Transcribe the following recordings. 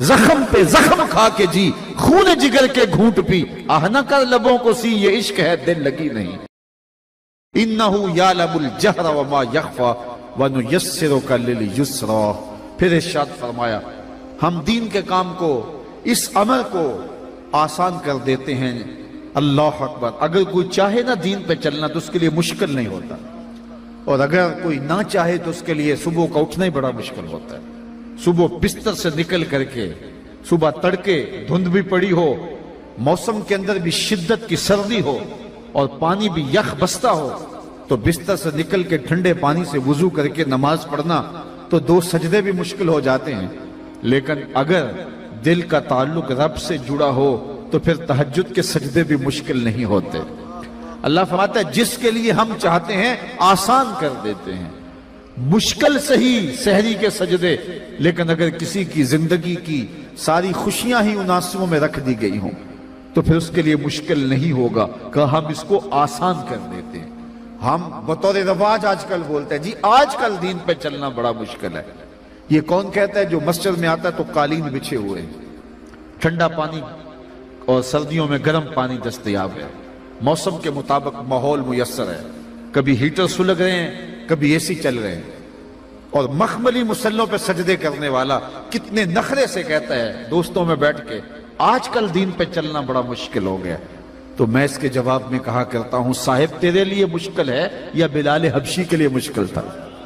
زخم پہ زخم کھا کے جی، خون جگر کے گھونٹ پی، آہ نہ کر لبوں کو سی، یہ عشق ہے دل لگی نہیں۔ اِنَّهُ يَعْلَمُ الْجَهْرَ وَمَا يَخْفَى وَنُيَسِّرُكَ لِلْيُسْرَى۔ پھر ارشاد فرمایا ہم دین کے کام کو، اس عمل کو آسان کر دیتے ہیں۔ اللہ اکبر۔ اگر کوئی چاہے نا دین پہ چلنا تو اس کے لیے مشکل نہیں ہوتا، اور اگر کوئی نہ چاہے تو اس کے لیے صبح کا اٹھنا ہی بڑا مشکل ہوتا ہے۔ صبح بستر سے نکل کر کے، صبح تڑکے دھند بھی پڑی ہو، موسم کے اندر بھی شدت کی سردی ہو اور پانی بھی یخ بستا ہو، تو بستر سے نکل کے ٹھنڈے پانی سے وضو کر کے نماز پڑھنا تو 2 سجدے بھی مشکل ہو جاتے ہیں۔ لیکن اگر دل کا تعلق رب سے جڑا ہو تو پھر تہجد کے سجدے بھی مشکل نہیں ہوتے۔ اللہ فرماتا ہے جس کے لیے ہم چاہتے ہیں آسان کر دیتے ہیں، مشکل سہی سحری کے سجدے، لیکن اگر کسی کی زندگی کی ساری خوشیاں ہی ان آنسوؤں میں رکھ دی گئی ہوں تو پھر اس کے لیے مشکل نہیں ہوگا کہ ہم اس کو آسان کر دیتے ہیں۔ ہم بطور رواج آج کل بولتے ہیں جی آج کل دین پہ چلنا بڑا مشکل ہے۔ یہ کون کہتا ہے؟ جو مسجد میں آتا ہے تو قالین بچھے ہوئے ہیں، ٹھنڈا پانی اور سردیوں میں گرم پانی دستیاب ہے، موسم کے مطابق ماحول میسر ہے، کبھی ہیٹر سلگ رہے ہیں، کبھی اے سی چل رہے ہیں، اور مخملی مسلوں پہ سجدے کرنے والا کتنے نخرے سے کہتا ہے دوستوں میں بیٹھ کے آج کل دین پہ چلنا بڑا مشکل ہو گیا۔ تو میں اس کے جواب میں کہا کرتا ہوں صاحب تیرے لیے مشکل ہے یا بلال حبشی کے لیے مشکل تھا؟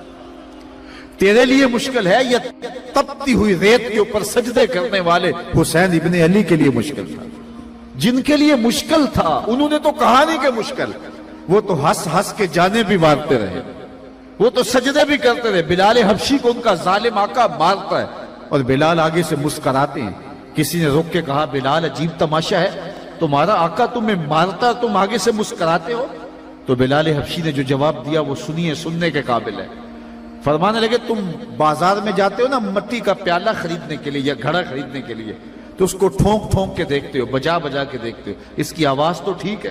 تیرے لیے مشکل ہے یا تپتی ہوئی ریت کے اوپر سجدے کرنے والے حسین ابن علی کے لیے مشکل تھا؟ جن کے لیے مشکل تھا انہوں نے تو کہا نہیں کہ مشکل، وہ تو ہنس ہنس کے جانے بھی مارتے رہے، وہ تو سجدے بھی کرتے رہے۔ بلال حبشی کو ان کا ظالم آقا مارتا ہے اور بلال آگے سے مسکراتے ہیں۔ کسی نے روک کے کہا بلال عجیب تماشا ہے، تمہارا آقا تمہیں مارتا تم آگے سے مسکراتے ہو؟ تو بلال حبشی نے جو جواب دیا وہ سنیے، سننے کے قابل ہے۔ فرمانے لگے تم بازار میں جاتے ہو نا مٹی کا پیالہ خریدنے کے لیے یا گھڑا خریدنے کے لیے، تو اس کو ٹھونک ٹھونک کے دیکھتے ہو، بجا بجا کے دیکھتے ہو، اس کی آواز تو ٹھیک ہے،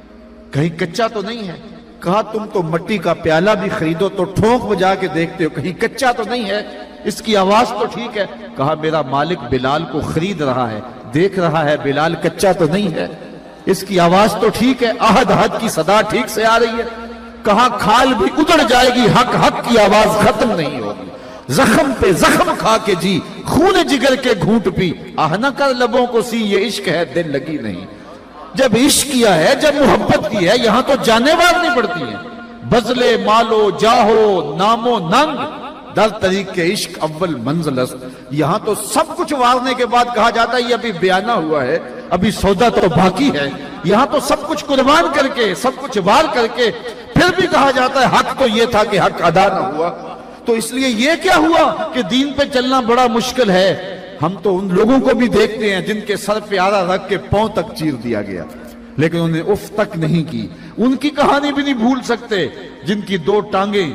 کہیں کچا تو نہیں ہے؟ کہا تم تو مٹی کا پیالہ بھی خریدو تو ٹھونک بجا کے دیکھتے ہو، کہیں کچا تو نہیں ہے، اس کی آواز تو ٹھیک ہے؟ کہا میرا مالک بلال کو خرید رہا ہے، دیکھ رہا ہے بلال کچا تو نہیں ہے، اس کی آواز تو ٹھیک ہے، احد احد کی صدا ٹھیک سے آ رہی ہے؟ کہا کھال بھی اتر جائے گی، حق حق کی آواز ختم نہیں ہوگی۔ زخم پہ زخم کھا کے جی، خون جگر کے گھونٹ پی، آہ نہ کر لبوں کو سی، یہ عشق ہے دل لگی نہیں۔ جب عشق کیا ہے، جب محبت کی ہے، یہاں تو جانیں مارنی پڑتی ہیں، بذلے مالو جاہو نامو ننگ، در طریق کے عشق اول منزل است۔ یہاں تو سب کچھ وارنے کے بعد کہا جاتا ہے یہ ابھی بیانہ ہوا ہے، ابھی سودا تو باقی ہے۔ یہاں تو سب کچھ قربان کر کے، سب کچھ وار کر کے پھر بھی کہا جاتا ہے حق تو یہ تھا کہ حق ادا نہ ہوا۔ تو اس لیے یہ کیا ہوا کہ دین پہ چلنا بڑا مشکل ہے؟ ہم تو ان لوگوں کو بھی دیکھتے ہیں جن کے سر پہ آرا رکھ کے پاؤں تک چیر دیا گیا، لیکن انہوں نے اف تک نہیں کی۔ ان کی کہانی بھی نہیں بھول سکتے جن کی 2 ٹانگیں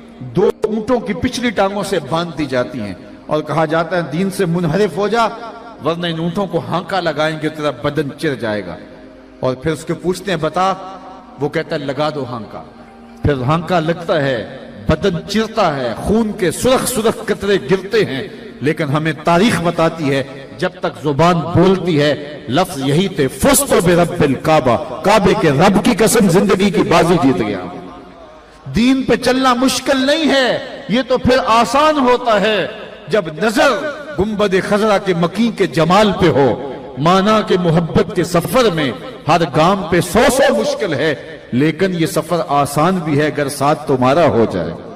2 اونٹوں کی پچھلی ٹانگوں سے باندھ دی جاتی ہیں اور کہا جاتا ہے دین سے منحرف ہو جا ورنہ ان اونٹوں کو ہانکا لگائیں گے تیرا بدن چر جائے گا۔ اور پھر اس کے پوچھتے ہیں بتا، وہ کہتا ہے لگا دو ہانکا۔ پھر ہانکا لگتا ہے، بدن چرتا ہے، خون کے سرخ سرخ قطرے گرتے ہیں، لیکن ہمیں تاریخ بتاتی ہے جب تک زبان بولتی ہے لفظ یہی تھے فزت برب الکعبہ، کعبے کے رب کی قسم زندگی کی بازی جیت گیا۔ دین پہ چلنا مشکل نہیں ہے، یہ تو پھر آسان ہوتا ہے جب نظر گنبد خضرا کے مکین کے جمال پہ ہو، مانا کہ محبت کے سفر میں ہر گام پہ 100 مشکل ہے، لیکن یہ سفر آسان بھی ہے اگر ساتھ تمہارا ہو جائے۔